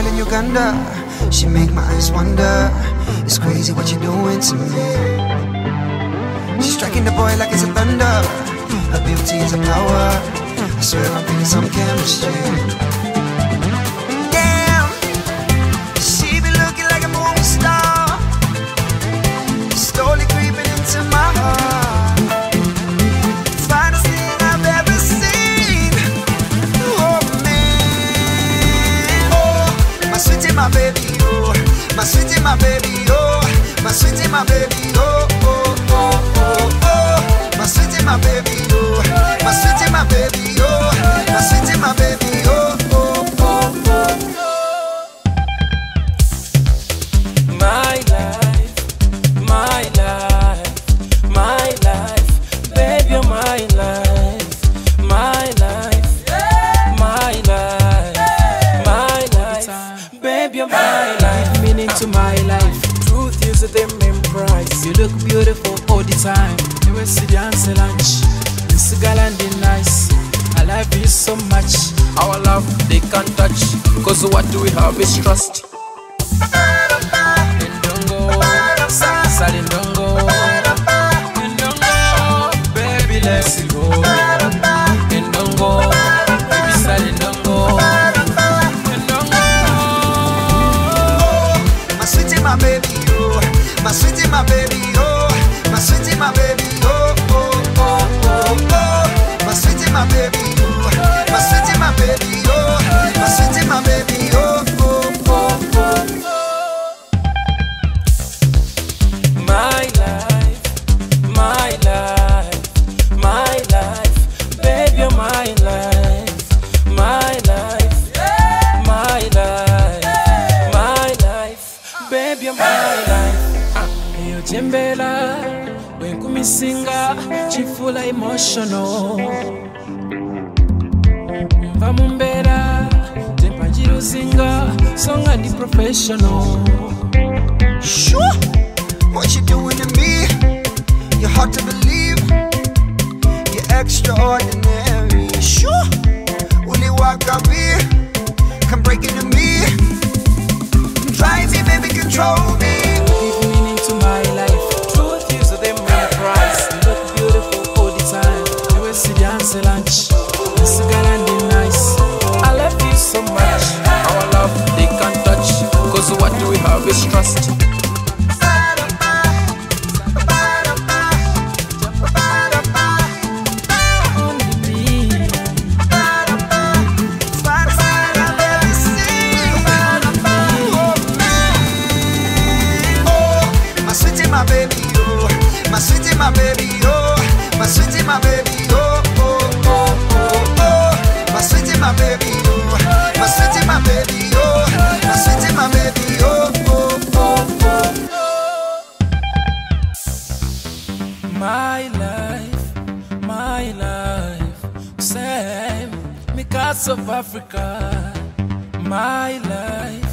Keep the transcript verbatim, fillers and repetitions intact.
girl in Uganda. She make my eyes wonder. It's crazy what you're doing to me. She's striking the boy like it's a thunder. Her beauty is a power. I swear I'm feeling some chemistry. Damn, she be looking like a movie star, slowly creeping into my heart. Finest thing I've ever seen. Oh man, oh, my sweetie, my baby, oh, my sweetie, my baby, oh, my sweetie, my baby, oh, oh, oh, oh, oh, my sweetie, my baby, oh, my sweetie, my baby, oh, my sweetie, my baby, oh, oh, oh, oh. My life, my life, my life, baby, you're my life, my life, my life, my life, baby, you're my life, meaning to my life. Truth is the main price. You look beautiful all the time. You will see the answer lunch. This girl and the nice. I love you so much. Our love they can't touch. Cause what do we have is trust. Indongo, Salindongo, Indongo, baby let's go. Indongo, baby Salindongo, Indongo. My sweetie, my baby, oh, my sweetie, my baby, oh, my sweetie, my baby, oh, oh, oh, oh, oh, my sweetie, my baby, oh, my sweetie, my baby, oh, my sweetie, my baby, oh, oh, oh, oh. My life, my life, my life, baby, you're my life, my life, my life, my life, baby, you're my life. Yo jembela, when kumisinga, chifula emotional. Vamumbera, tempanjiru singa, song and the professional. Sure, what you doing to me? You're hard to believe. You're extraordinary. Sure, will you walk up here? Come break into me. Drive me, baby, control me. Give meaning to my life. Truth is the main price. You look beautiful all the time. You will see the answer lunch. This girl and the nice. I love you so much. Our love they can't touch. Cause what do we have is trust. My baby, oh, my sweetie, my baby, oh, my sweetie, my baby, oh, oh, oh, oh, oh, my sweetie, my baby, oh, my sweetie, my baby, oh, my sweetie, my baby, oh, oh, oh, oh. My life, my life, same, me cats of Africa, my life.